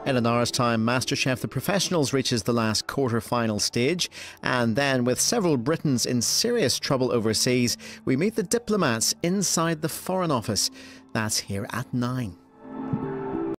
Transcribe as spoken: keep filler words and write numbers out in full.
In an hour's time, MasterChef The Professionals reaches the last quarter-final stage. And then, with several Britons in serious trouble overseas, we meet the diplomats inside the Foreign Office. That's here at nine.